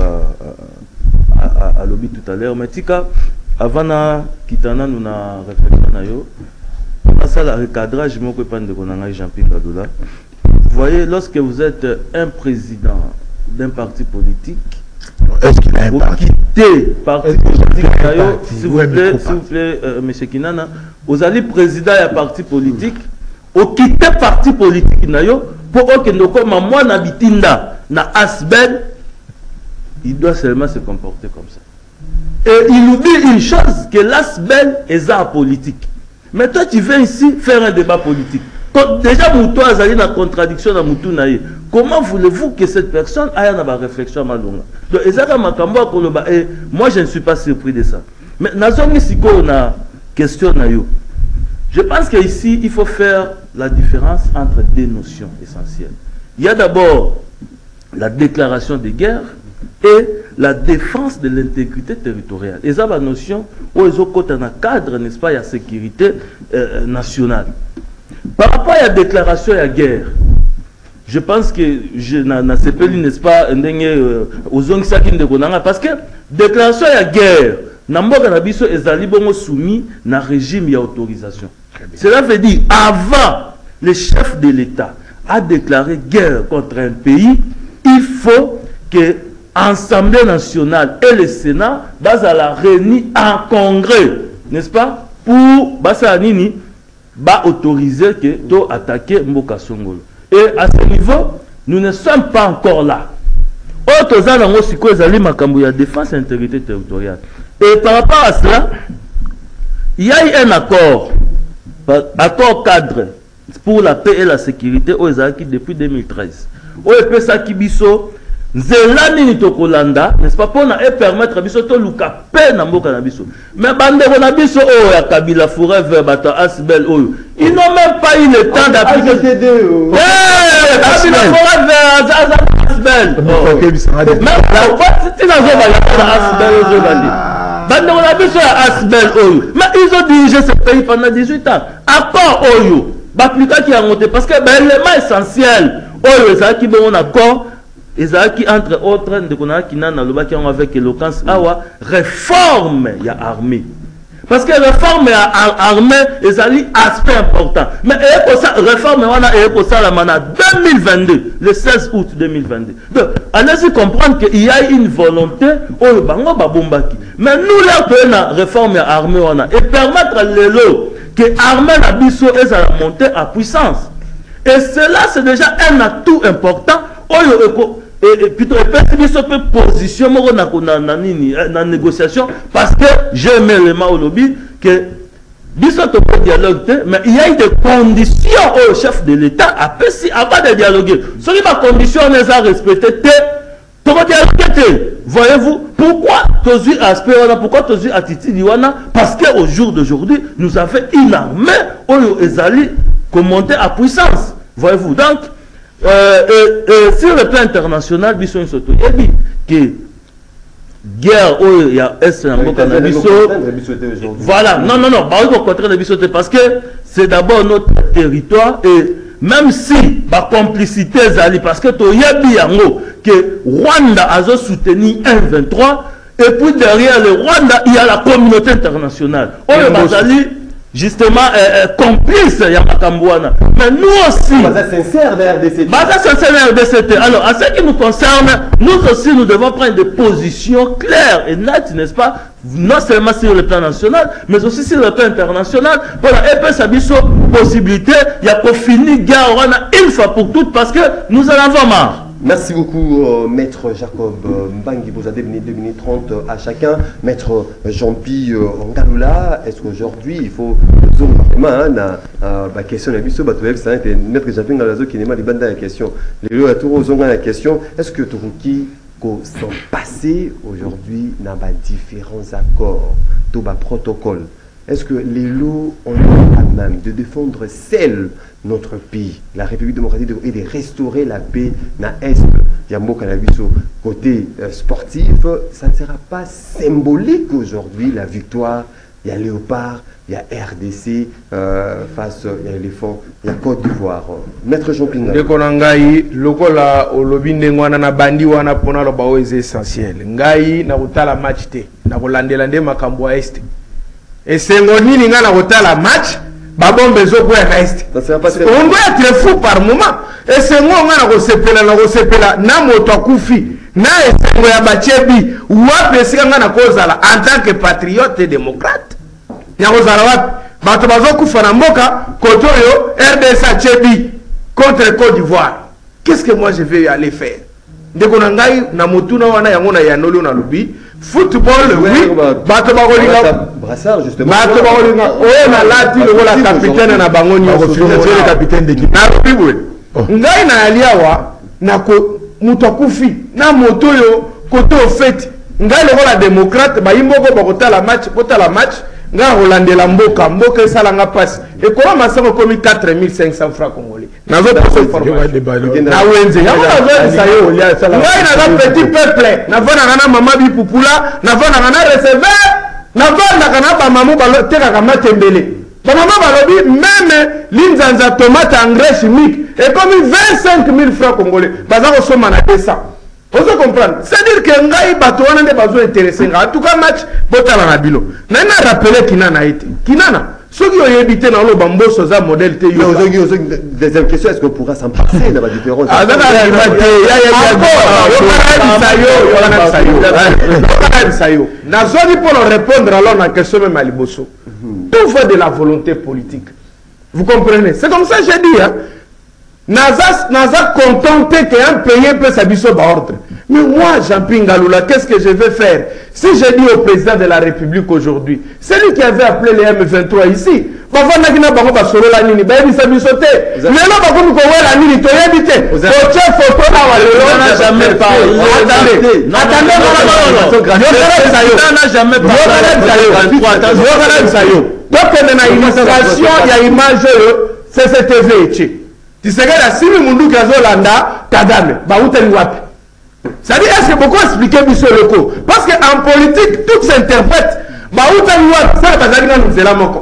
à, à, à, à l'objet tout à l'heure. Mais tika, avant na kitana nous na réflexion na yo, on a ça le recadrage mon copain de Konanga Jean-Pierre Kadoula. Vous voyez, lorsque vous êtes un président d'un parti politique, est-ce qu'il a un vous parti quittez parti politique, s'il vous ouais, plaît, s'il vous plaît, euh, M. Kinana, vous allez président d'un parti politique, vous quittez parti politique nayo pour que nous comme moi n'habitinda na Asbel, il doit seulement se comporter comme ça. Et il oublie une chose, que l'Asbel est un politique. Mais toi tu viens ici faire un débat politique. Quand déjà Moutou a une contradiction dans Moutou naïe. Comment voulez-vous que cette personne ait une réflexion malonga? Donc et moi je ne suis pas surpris de ça. Mais nazongi siko na question nayo. Je pense qu'ici, il faut faire la différence entre deux notions essentielles. Il y a d'abord la déclaration de guerre et la défense de l'intégrité territoriale. Et ça, la notion où ils ont un cadre, n'est-ce pas, il y a sécurité euh, nationale. Par rapport à la déclaration de la guerre, je pense que je n'ai pas, n'est-ce pas, aux ongs parce que déclaration de la guerre, Namboka Nabiso est soumis à un régime d'autorisation. Cela veut dire, avant le chef de l'État a déclaré guerre contre un pays, il faut que l'Assemblée nationale et le Sénat basent la réunis en congrès, n'est-ce pas, pour Basanini ba autoriser que to attaquer Mboka Songolo. Et à ce niveau, nous ne sommes pas encore là. Autres gens aussi quoi makambo ya défense et intégrité territoriale. Et par rapport à cela, il y a eu un accord, accord cadre pour la paix et la sécurité aux Zaki depuis deux mille treize. Au E P S A Kibiso, Zelani Nitokolanda, n'est-ce pas, pour permettre à Biso to luka paix na mboka na biso. Mais bande na biso oh ya Kabila Forever bata Asbel oh. Ils n'ont même pas eu le temps d'appliquer. Eh, Kabila Forever Asbel. Même la si na zo ba Asbel zo bandi. Bande na biso ya Asbel oh. Mais ils ont dirigé ce pays pendant dix-huit ans. Accord oh. Bapplika qui a monté parce que ben l'élément essentiel oh ça qui bon accord. Et ça qui entre autres de qu'on a qui n'a qui ont avec éloquence awa réforme ya armée parce que réforme ya armée et ça aspect important mais et pour ça réforme on a et pour ça la mana deux mille vingt-deux le seize août deux mille vingt-deux donc allez-y comprendre qu'il y a une volonté oh bango babombaki mais nous là que na réforme ya armée on a et permettre les lots que armée la biso et ça monter à puissance et cela c'est déjà un atout important oh et, et plutôt une position dans négociation parce que j'ai aimé le au lobby que dialogue, mais il y a eu des conditions au chef de l'État avant de dialoguer. Ce qui est ma condition, on les a respectées. Voyez-vous, pourquoi Tozu aspect, pourquoi Tozu attitude, parce qu'au jour d'aujourd'hui, nous avons une armée où Ezali commenté à puissance. Voyez-vous, donc, euh, euh, euh, sur le plan international, il y a que guerre où il y a Est voilà, non, non, non, au contraire de parce que c'est d'abord notre territoire et même si la complicité Zali, parce que que Rwanda a soutenu un vingt-trois et puis derrière le Rwanda, il y a la communauté internationale. On est justement euh, complice ya Makambouana. Mais nous aussi, c'est sincère de R D C T. C'est sincère de R D C T. Alors, en ce qui nous concerne, nous aussi, nous devons prendre des positions claires et nettes, n'est-ce pas? Non seulement sur le plan national, mais aussi sur le plan international. Voilà, et puis ça possibilité, il y a pour finir guerre une fois pour toutes parce que nous en avons marre. Merci beaucoup, euh, Maître Jacob euh, Mbangi. Vous avez donné deux minutes trente à chacun. Maître euh, Jean-Pi euh, Ngalula, est-ce qu'aujourd'hui, il faut... la question est Maître Jean-Pi Ngalula qui n'est pas la question. Les gens ont la question, est-ce que Turuki sont passés aujourd'hui dans différents accords, dans les protocoles? Est-ce que les lots ont à même de défendre celle notre pays, la République démocratique, et de restaurer la paix dans l'Est? Il y a un mot qu'on a vu sur le côté euh, sportif. Ça ne sera pas symbolique aujourd'hui, la victoire. Il y a Léopard, il y a R D C euh, face à l'éléphant, il y a Côte d'Ivoire. Maître Jean-Pinga. Dès qu'on a ngai, lokola au lobby n'engwana na bandi wana pona lo bao est essentiel. Ngai na utala match te, na kolande lande makambo a est. Et c'est ngoni ninga na utala match. Babombe zoko ya reste. On doit être fou par moment. Et c'est moi on a resepela na resepela na moto akufi na esengo ya bachebi wapi esika ngana kozala en tant que patriote et démocrate. Ya kozala wapi bato bazokufa na mboka koto yo R D C achebi contre Côte d'Ivoire. Qu'est-ce que moi je vais aller faire? Ndeko na ngai na motuna wana yango na yanolo na lobi football oui bato bakolinga Brassard justement bato bakolinga o na lati le la capitaine na bango nyonso le capitaine d'équipe na bibwe ngai na aliawa na ko muto akufi na moto yo koto ofeti ngai le la démocrate ba yimboko bakota la match kota la match nga Hollande la mboka mboka sala nga passe et comment masango komi quatre mille cinq cents francs congolais na zo poso formation na wenze ya na zo sayo ngai na ga petit peuple na vona na mama bi pupula na vona na recevoir na vona kana ba mamu ba teka ka matembele ba mama ba lobi même linzanza tomate engrais chimique et comme vingt-cinq mille francs congolais baza ko soma na deux cents. Vous comprenez? C'est-à-dire que ngai bato wana nde bazo intéressé nga. En tout cas match botala na bilo. Na na rappeler kinana été. Kinana soki oyebité na lo bamboso za modèle te yo. Deuxième question, est-ce qu'on pourra s'en passer dans la différence? Ah ça na limité. Ya ya ya. Yo sayo. Na zoni pour répondre alors na question même à liboso. Tout va de la volonté politique. Vous comprenez? C'est comme ça que j'ai dit hein. Naza, Naza contenté qu'un pays peut s'habiller par ordre. Mais moi, Jean-Pierre Ngalula, qu'est-ce que je vais faire? Si je dis au président de la République aujourd'hui, c'est lui qui avait appelé les M vingt-trois ici. On n'a pas de solo la nini, bah il s'habille sauté. Mais là, on va la nini, tu as habité. Au chef photo là, on n'a jamais parlé. Attendez, attendez, on n'a jamais parlé. Donc, on a une illustration, il y a une image, c'est C C T V. Tu sais que la Simi Mundu Kazolanda, Kagame, Baouta Niwapi. C'est-à-dire, est-ce que beaucoup expliquer Bissot locaux? Parce qu'en politique, tout s'interprète. Baouta Niwapi, ça, c'est pas nous la moko.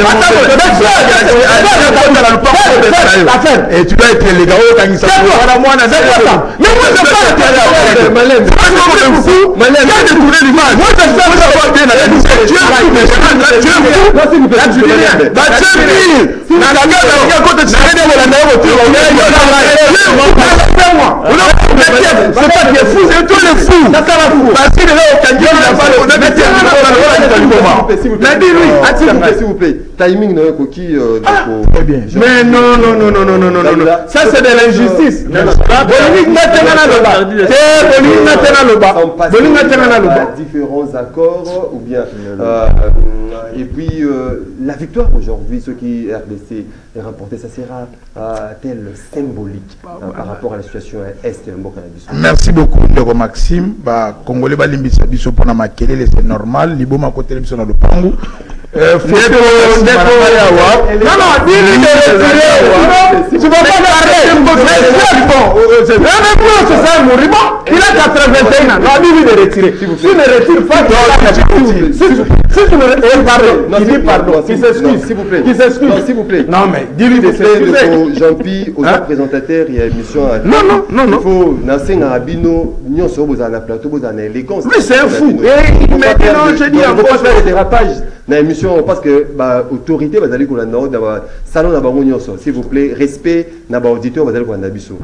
Et tu dois être les gars, quand ils sont là, moi, on a ça. Mais moi, je ne sais pas. Malène, c'est pas comme fou. Malène, il y a des tournées d'image. Moi, je sais pas bien la discussion. Tu es fou, mais je ne sais pas. Tu dis rien. Bah, tu es fou. Na la gueule, la gueule, quand tu sais, on a un autre. On a un autre. c'est pas qui est fou, c'est toi le fou. Parce qu'il est là au Kangi, il a pas le s'il vous plaît, timing de Koki. Très bien. Mais non, non, non, non, non, non, non, non. Ça, c'est de l'injustice. Différents accords ou bien. Et puis, la victoire aujourd'hui, ce qui R D C est remporté, ça sera-t-elle symbolique par rapport à la situation est de Mboka-Nabiso? Merci beaucoup, Ndeko Maxime. Bah, Congolais, bah, limbisa biso pour na makelele, c'est normal. Libo ma côté biso na le pangu. Non, non, dis-lui de retirer. Tu vas pas l'arrêter. C'est ça, Mouribo. Il a quatre-vingt et un ans. Non, dis-lui de retirer. Tu ne retires pas. Si tu me pardon, il dit pardon. Il s'excuse. S'il vous plaît. Il s'excuse. S'il vous plaît. Non, mais dis-lui de s'excuser. Jean-Pi, aux présentateurs, il y a une émission. Non, non, non, non. Il faut lancer un abino. Nous sommes dans la plateau, dans l'élégance. Mais c'est un fou. Maintenant, je dis encore. Il ne faut pas faire des dérapages dans l'émission parce que l'autorité va aller dans le salon de Bangonioso. S'il vous plaît, respect dans l'auditeur va aller dans l'Abisso.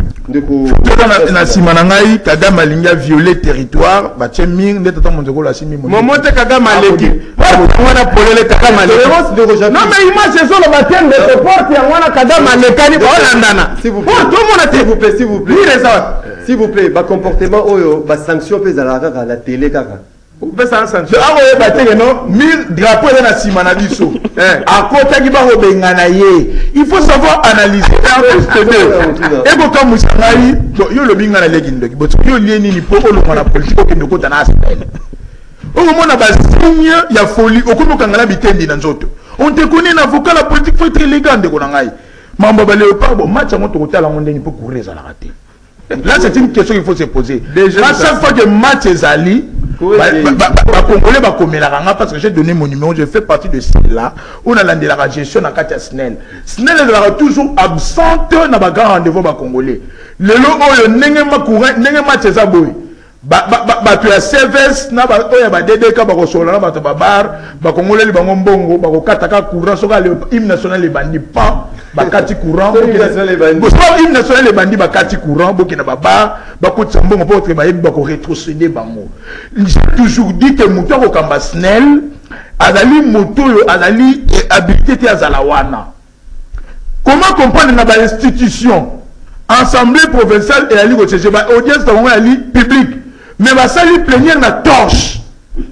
Na simanangai Kagame alinga violer territoire ba tcheming ndeta ta monzoko la simi momote Kagame aleki wana polele Kagame aleki non mais image c'est sur le baptême de ce porte ya wana Kagame alekani ba landana s'il vous plaît tout le monde s'il vous plaît s'il vous plaît s'il vous plaît ba comportement oyo ba sanction pe za la la télé kaka pesa sanction awo e batenge non mille drapeau na sima na biso eh akota ki ba ko bengana ye il faut savoir analyser en plus de et ko comme musangai yo lo bingana legi ndoki but yo lieni ni po lo mona politique ko ndoko tana asipele o mona ba signe ya folie o ko kangala bitendi na nzoto on te connaît na vocal la politique faut être élégant de ko ngai mambo ba léopard bon match ngo to ko tala ngo ndeni po courir za la rater. Là, c'est une question qu'il faut se poser. Déjà, à chaque fois que match est ali, Congolais va commettre la ranga parce que j'ai donné mon numéro, je fais partie de celle-là. On a la gestion à Katia Snell. Snell est toujours absente dans le grand rendez-vous Congolais. Le lot, n'est pas courant, n'est pas match à boy. Ba ba ba tu as service na ba oya ba dede ka ba ko sola na ba to ba bar ba Congolais li ba ngombongo ba ko kataka courant soka le hymne national les bandits pas ba kati courant bo hymne national les bandits ba kati courant bo kina ba bar ba ko tsambongo po tre ba yebi ba ko rétrocéder bango. J'ai toujours dit que moto ko kamba Snell azali moto yo azali habilité te azalawana. Comment comprendre na ba institution Assemblée provinciale et la Ligue au C G B audience dans la Ligue publique. Mais va saluer plénière na torche.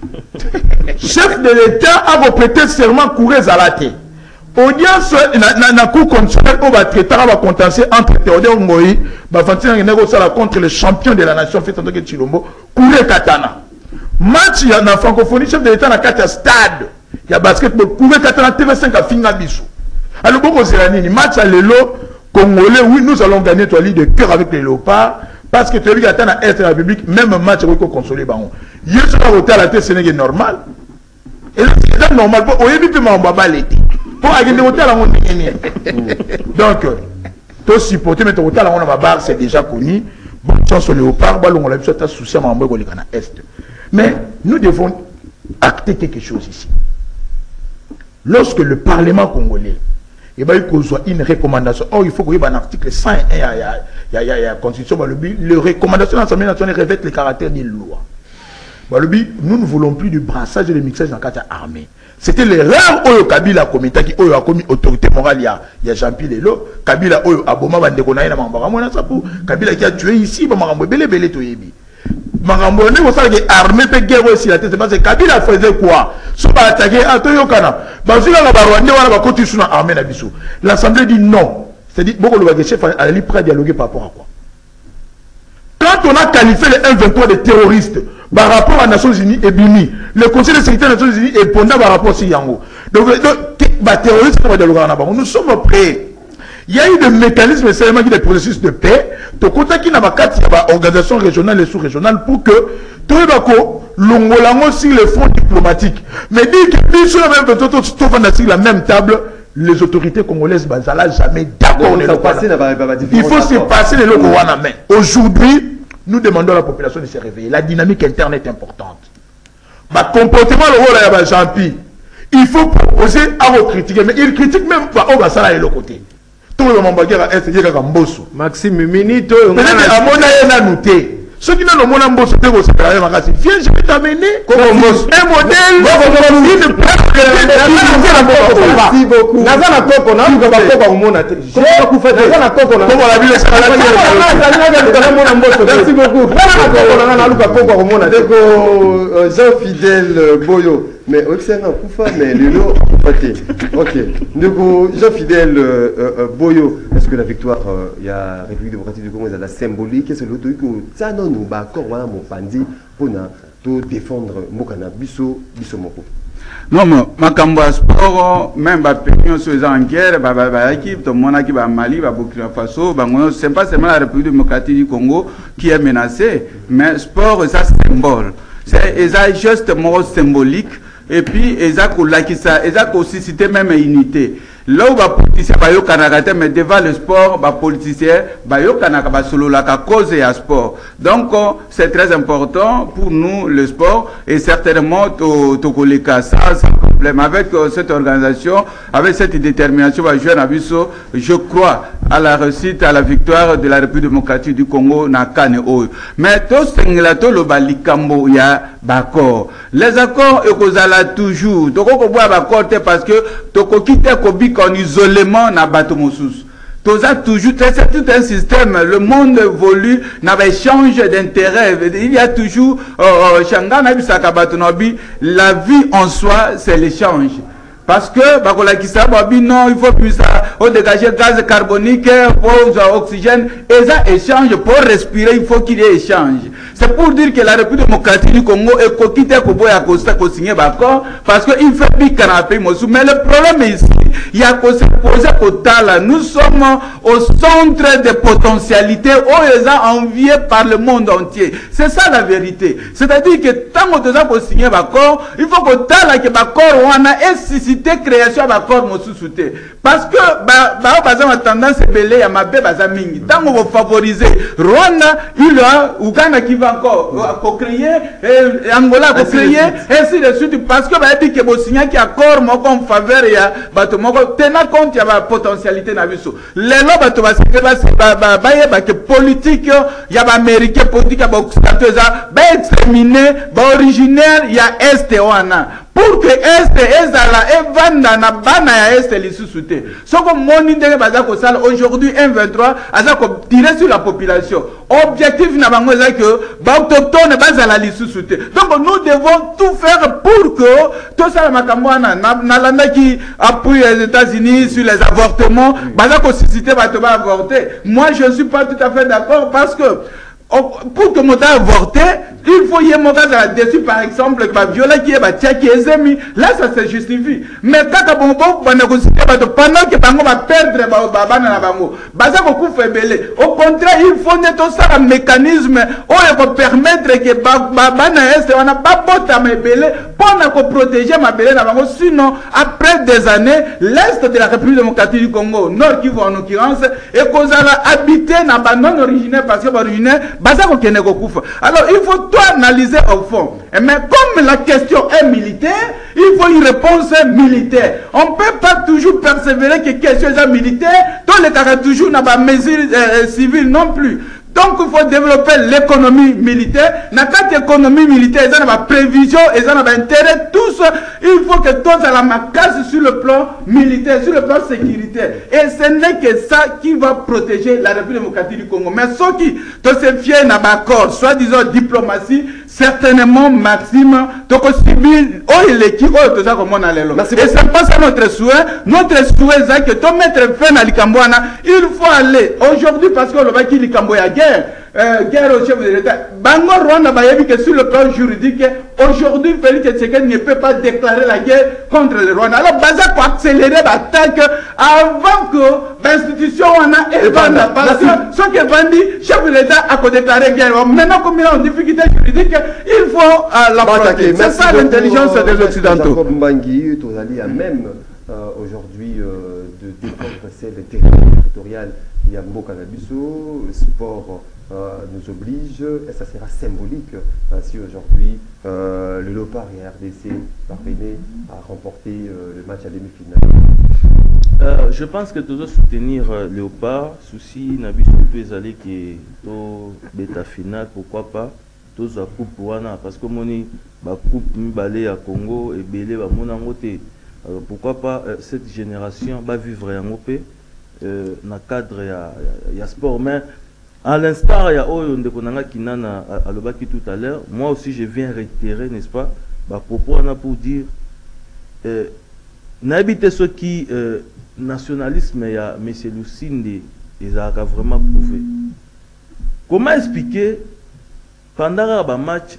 Chef de l'État a répété serment courir à la tête. Audience na cour constitutionnelle on va traiter va contentieux entre Théodore Ngoyi va fantina négocier contre le champion de la nation fait que Chilombo courir katana. Match ya na francophonie chef de l'État na quatre stade. Il y a basketball courir katana T V cinq à finga biso. Alors beaucoup c'est nini match à l'élo Congolais oui nous allons gagner toi lit de cœur avec les léopards. Parce que tu as vu qu'à la Est de la République, même un match, il faut consoler. Il y a un hôtel à la tête, c'est normal. Et là, c'est normal. Pour y aller, on va pas l'été. Pour aller à l'hôtel, on va gagner. Donc, tu supporter, mais ton hôtel, on va bar, c'est déjà connu. Bonne chance au léopard, on a besoin de souci à l'Est. Mais nous devons acter quelque chose ici. Lorsque le Parlement congolais, il va y avoir une recommandation. Or, il faut qu'il y ait un article cent un, il y a, il y a, il y a, il y a constitution, le recommandation de l'Assemblée nationale revêt le caractère d'une loi. Nous ne voulons plus du brassage et du mixage dans la carte armée. C'était l'erreur où Kabila a commis, qui a commis autorité morale, il y a Jean-Pierre Lelo, Kabila a Aboma Bandekonaï, Kabila qui a tué ici, Marambo Bele Bele Toyebi. Marambo ne vous savez armée peut guerre aussi la tête parce que Kabila faisait quoi? Soit attaquer à Toyokana. Bazula la Barwande wala ba continuer sur l'armée na biso. L'Assemblée dit non. C'est-à-dire beaucoup le chef a aller prêt à dialoguer par rapport à quoi? Quand on a qualifié les M vingt-trois de terroristes par rapport à les Nations Unies et Bimi, le Conseil de sécurité des Nations Unies est pendant par rapport à Yango. Donc les terroristes va dialoguer en avant. Nous sommes prêts. Il y a eu des mécanismes seulement qui des processus de paix. Tu contact qui n'a pas quatre organisations régionales et sous-régionales pour que tu aies l'ongolango sur les fonds diplomatiques. Mais dit que sur la même sur la même table, les autorités congolaises ne sont jamais d'accord. Il faut se passer les locaux en main. Aujourd'hui, nous demandons à la population de se réveiller. La dynamique interne est importante. Ma comportement le rôle de Jean-Pierre, il faut proposer à critiquer, mais il critique même pas au Bassala et l'autre côté. Tout oyo mambagera est yeka kamboso Maxime minute peut-être amona yena nouté ce qui n'a le monde mboso te ko separa ya makasi viens je vais t'amener comme mboso un modèle merci beaucoup naza na koko na ko ba koko komona te ko ku fa naza na koko na ko la bile sa la merci beaucoup naza na koko na na luka koko komona te ko Jean Fidèle Boyo mais excellent kufa mais lelo kufaté OK ndeko Jean Fidèle Boyo est-ce que la victoire il y a République démocratique du Congo est la symbolique est-ce que l'auto que ça non nous ba corps wana mo pandi pona to défendre mokana biso biso moko. Non, mais ma sport, même ma pénion sur les en guerre, ma équipe, tout le monde qui va Mali, va Burkina Faso, c'est pas seulement la République démocratique du Congo qui est menacée, mais sport, c'est un symbole. C'est juste un mot symbolique, et puis, ça a aussi cité même unité. Là où les politiciens sont Kanagate, mais devant le sport, les politiciens sont solo la cause et à sport. Donc, c'est très important pour nous, le sport, et certainement, les cas, ça, sans problème. Avec cette organisation, avec cette détermination, je crois à la réussite, à la victoire de la République démocratique du Congo, na Kane Oyo. Mais tout ce le balikambo, il y a d'accord. Les accords, ils toujours. Donc, on voit d'accord parce que, toko quitte Kobi en isolement na bateau moussous. C'est toujours, c'est tout un système. Le monde évolue, n'a pas échange d'intérêt. Il y a toujours, la vie en soi, c'est l'échange. Parce que, non, il faut plus ça, on dégager gaz carbonique, pour oxygène, et ça échange, pour respirer, il faut qu'il y ait échange. C'est pour dire que la République démocratique du Congo est coquille à Costa signé d'accord, parce qu'il fait plus canapé, mais le problème ici, il y a qu'à se poser au tal. Nous sommes au centre des potentialités, où ils sont enviés par le monde entier. C'est ça la vérité. C'est-à-dire que tant que tu as signé d'accord, il faut que tal que d'accord, on a suscité création d'accord, mon sous-souté. Parce que, bah, bah, bah, on a tendance à belé à ma bébé, bah, mingi. Tant qu'on va favoriser Rwanda, il a, Ouganda qui va encore, co créer, Angola co créer, ainsi de suite. Parce que, bah, il dit que mon signal qui accord, mon en faveur, il y a, bah, mon tenant compte, il y a ma potentialité dans le les lois, bah, tu vas se bah, bah, bah, bah, que politique, il y a, bah, américain, politique, bah, occidental, bah, exterminé, bah, originaire, il y a Est et Oana. Pour que Est et Ezala et Vanda na bana ya Est les sous-soutés. Ce que mon idée bazako sala aujourd'hui un vingt-trois azako tirer sur la population. Objectif na bango c'est que ba autochtone bazala les sous-soutés. Donc nous devons tout faire pour que tout ça makambo na na landa qui appuie les États-Unis sur les avortements, bazako susciter ba to ba avorter. Moi je ne suis pas tout à fait d'accord parce que pour que mon temps avorté, il faut y avoir un dessus par exemple que ma viola qui est ma tia qui est zemi, là ça se justifie. Mais quand on va négocier pendant que bango va perdre ba ba na bango, baza beaucoup faible. Au contraire, il faut netto ça un mécanisme où il va permettre que ba ba na est on a pas bota ma belé pour na protéger ma belé na bango, sinon après des années l'est de la République démocratique du Congo, nord Kivu en l'occurrence, et qu'on a habité na ba non originaire parce que originaire alors il faut tout analyser au fond. Mais comme la question est militaire, il faut une réponse militaire. On ne peut pas toujours persévérer que question est militaire, dans les cas toujours n'a pas mesure euh, civile non plus. Donc il faut développer l'économie militaire. Dans cette économie militaire, ils ont ma prévision, ils ont un intérêt, tous. Il faut que tous aient la casse sur le plan militaire, sur le plan sécuritaire. Et ce n'est que ça qui va protéger la République démocratique du Congo. Mais ceux qui se fient dans l'accord, soit disant diplomatie, certainement Maxime, donc civil, oh il est qui, oh tout ça comme on a l'élo. Et c'est pas ça notre souhait. Notre souhait c'est que tout mettre fin à l'Ikambouana, il faut aller aujourd'hui parce que le va qui l'Ikambouya guerre. Euh, guerre au chef de l'État. Bango Rwanda a dit que sur le plan juridique, aujourd'hui, Félix Tshisekedi ne peut pas déclarer la guerre contre le Rwanda. Alors, Baza pour accélérer l'attaque avant que l'institution en a évanda. Parce que ce qui est vendu, chef de l'État a déclaré guerre. Maintenant, comme il est en difficulté juridique, il faut euh, l'affronter. C'est ça l'intelligence euh, des Occidentaux. Jacob Mbangi, Tozali a même euh, aujourd'hui euh, de défendre celle territoriale. Il y a Mboka Nabiso, sport euh, nous oblige, et ça sera symbolique euh, si aujourd'hui euh, le Léopard et R D C parvenaient à remporter euh, le match à demi-finale. Euh, je pense que tu dois soutenir euh, Léopard. Souci, Nabi peut aller qui est au bêta final, pourquoi pas. Tous à coupe wana parce que moni ba coupe mi balé à Congo et belé ba monangote. Alors pourquoi pas euh, cette génération va vivre en O P euh, na cadre ya ya sport, mais à l'instar il y a Oyo Ndekonanga Kinana à l'obaki tout à l'heure. Moi aussi je viens réitérer, n'est-ce pas, bah propos wana pour dire euh, n'habite ceux qui euh, nationalisme il y a monsieur Lucinde ils a vraiment prouvé. Comment expliquer pendant le match,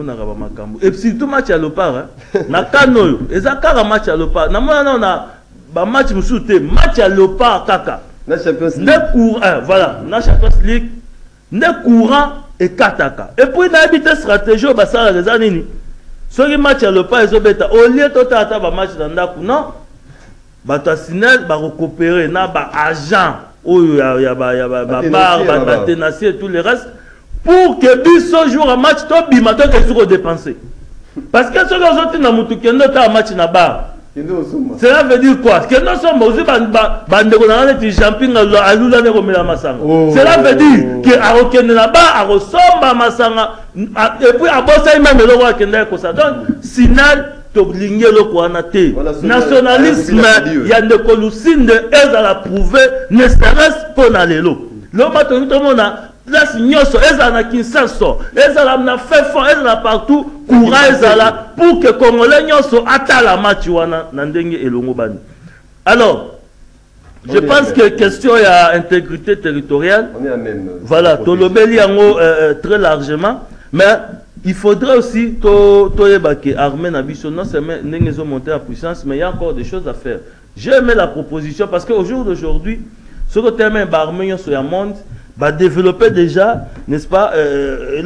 et surtout match à l'Opar, na kanoyo, et ça kara match à l'Opar. Na mona na na match musute, match à l'Opar kaka. Na Champions League. Ne courant, voilà, na Champions League, ne courant et kataka. Et puis na habité stratégie au basara les anini. Ce match à l'Opar ils ont bêta. Au lieu de tata ba match dans ndaku non, ba tasinel ba récupérer na ba agent, oh ya ya ba ya ba bar, ba tenacier et tout le reste. Pour que ce jour un match, tu bimato que tu dépenser. Parce que ce que nous avons dit, que nous avons un match na bar. Cela veut dire quoi? Que nous sommes aussi des champions à l'Oula de Romela Massanga. Cela veut dire que à Okene na bar, à ressemble à Massanga, et puis à Bossa même le roi Kenda Kosa. Donc, signal, tu obligé le Kouanate. Nationalisme, il y a des colossines de aise à la prouver, ne serait-ce pour l'allélo. Le matin, tout le monde a. Là, c'est Nyoso, Ezala Kinshasa, Ezala na fait fort, Ezala partout, courage Ezala, pour que Congolais Nyoso atta la match wana Nandenge et Longobani. Alors, je pense que question il y a intégrité territoriale. On est à même. Voilà, Tolobeli Yango euh, très largement, mais il faudrait aussi to Toyebake armée Nabiso, non seulement Nengezo monter en puissance, mais il y a encore des choses à faire. J'ai aimé la proposition parce qu'au jour d'aujourd'hui, ce que tu as même armée sur le monde, va développer déjà, n'est-ce pas, euh,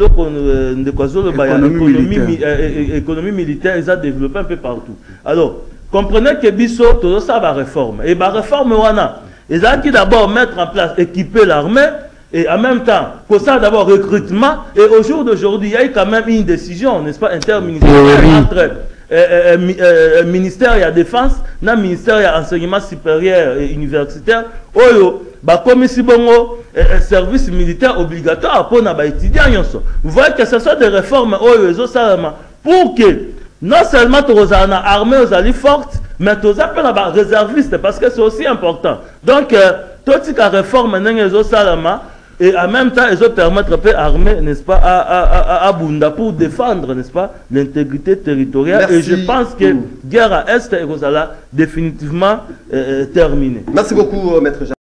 l'économie militaire, ils ont développé un peu partout. Alors, comprenez que Bisso, tout ça va réforme. Et la réforme, ils ont qui d'abord mettre en place, équiper l'armée, et en même temps, pour ça d'abord recrutement, et au jour d'aujourd'hui, il y a eu quand même une décision, n'est-ce pas, interministérielle entre euh, euh, euh, ministère de la Défense, le ministère de l'Enseignement supérieur et universitaire, Oyo, bah, comme ici, bon, un service militaire obligatoire pour les étudiants. Vous voyez que ce sont des réformes pour que non seulement tu as une armée aux alliés forte, mais tu as un réserviste parce que c'est aussi important. Donc, toutes ces réformes et en même temps, ils ont permettre à l'armée, n'est-ce pas, à, à, à, à Bunda pour défendre, n'est-ce pas, l'intégrité territoriale. Merci. Et je pense que guerre à Est est définitivement euh, terminée. Merci beaucoup, Maître Jean.